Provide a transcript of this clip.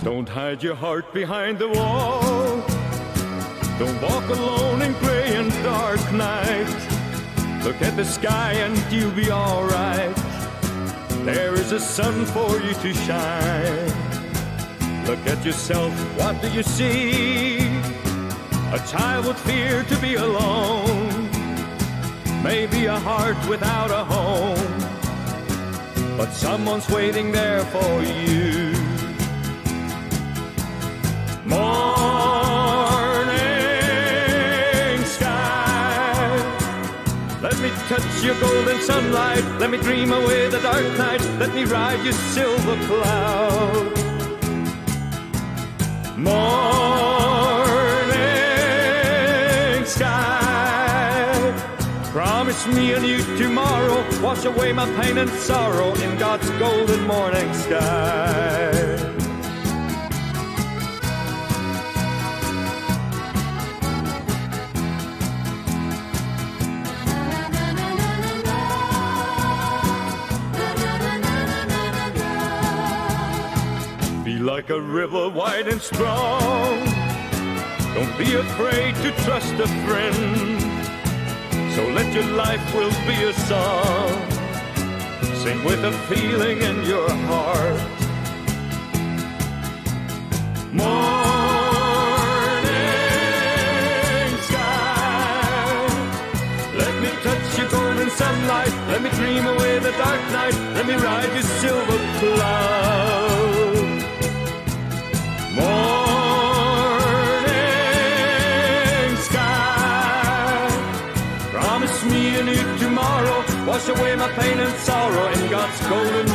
Don't hide your heart behind the wall. Don't walk alone in gray and dark nights. Look at the sky and you'll be alright. There is a sun for you to shine. Look at yourself, what do you see? A child would fear to be alone. Maybe a heart without a home, but someone's waiting there for you. Morning sky, let me touch your golden sunlight. Let me dream away the dark night. Let me ride your silver cloud. Morning sky, promise me a new tomorrow. Wash away my pain and sorrow in God's golden morning sky. Be like a river wide and strong. Don't be afraid to trust a friend. So let your life will be a song. Sing with a feeling in your heart. Morning sky, let me touch your golden sunlight. Let me dream away the dark night. Let me ride your silver cloud. Morning sky, promise me a new tomorrow. Wash away my pain and sorrow in God's golden